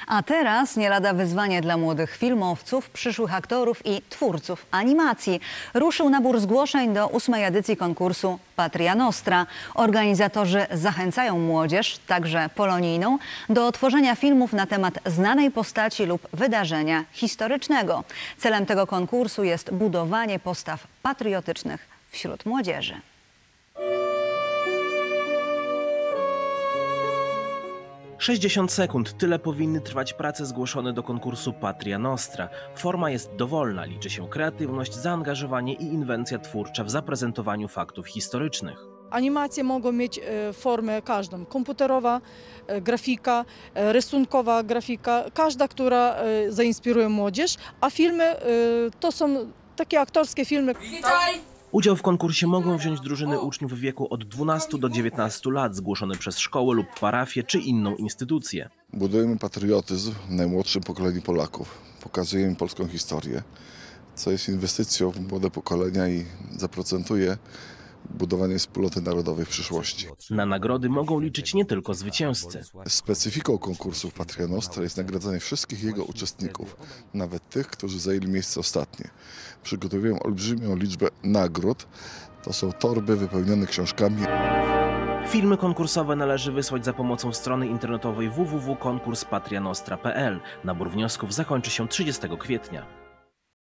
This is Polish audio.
A teraz nie lada wyzwanie dla młodych filmowców, przyszłych aktorów i twórców animacji. Ruszył nabór zgłoszeń do 8. edycji konkursu Patria Nostra. Organizatorzy zachęcają młodzież, także polonijną, do tworzenia filmów na temat znanej postaci lub wydarzenia historycznego. Celem tego konkursu jest budowanie postaw patriotycznych wśród młodzieży. - 60 sekund. Tyle powinny trwać prace zgłoszone do konkursu Patria Nostra. Forma jest dowolna. Liczy się kreatywność, zaangażowanie i inwencja twórcza w zaprezentowaniu faktów historycznych. Animacje mogą mieć formę każdą. Komputerowa grafika, rysunkowa grafika. Każda, która zainspiruje młodzież. A filmy to są takie aktorskie filmy. Udział w konkursie mogą wziąć drużyny uczniów w wieku od 12 do 19 lat, zgłoszone przez szkołę lub parafię czy inną instytucję. Budujemy patriotyzm w najmłodszym pokoleniu Polaków. Pokazujemy polską historię, co jest inwestycją w młode pokolenia i zaprocentuje budowanie wspólnoty narodowej w przyszłości. Na nagrody mogą liczyć nie tylko zwycięzcy. Specyfiką konkursu Patria Nostra jest nagradzanie wszystkich jego uczestników, nawet tych, którzy zajęli miejsce ostatnie. Przygotowują olbrzymią liczbę nagród. To są torby wypełnione książkami. Filmy konkursowe należy wysłać za pomocą strony internetowej www.konkurspatria-nostra.pl. Nabór wniosków zakończy się 30 kwietnia.